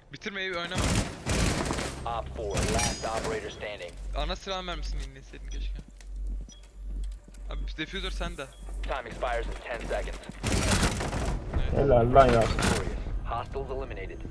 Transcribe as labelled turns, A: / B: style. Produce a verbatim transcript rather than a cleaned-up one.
A: Bitirmeyi oynama.
B: Op four, last operator standing.
A: Ana silah mermisini dinleseydin keşke. Abi diffuser sende.
B: Time expires in ten seconds.
C: Helal lan ya.
B: Victorious. Hostiles eliminated.